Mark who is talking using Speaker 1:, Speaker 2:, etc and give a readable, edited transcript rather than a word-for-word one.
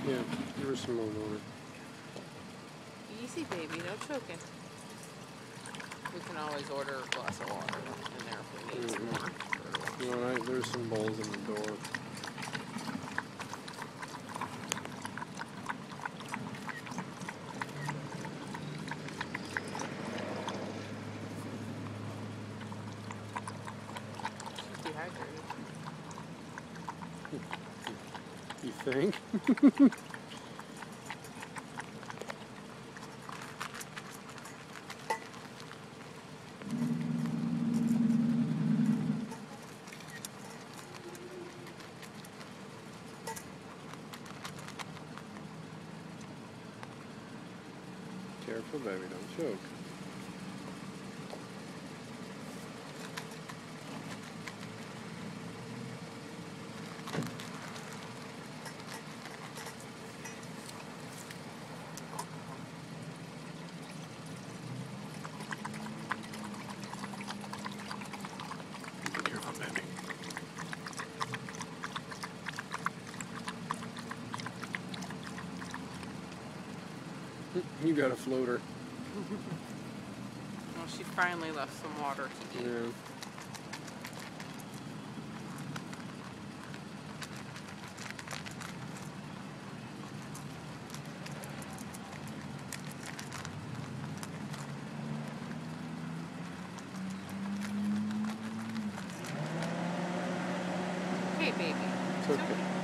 Speaker 1: Yeah, give her some more water.
Speaker 2: Easy, baby. No choking. We can always order a glass of water in there if we need some more.
Speaker 1: Alright, there's some bowls in the door.
Speaker 2: She's dehydrated.
Speaker 1: You think? Careful, baby, don't choke. Be careful, baby. You got a floater.
Speaker 2: Well, she finally left some water to eat.
Speaker 1: Yeah.
Speaker 2: Hey, baby.
Speaker 1: It's okay.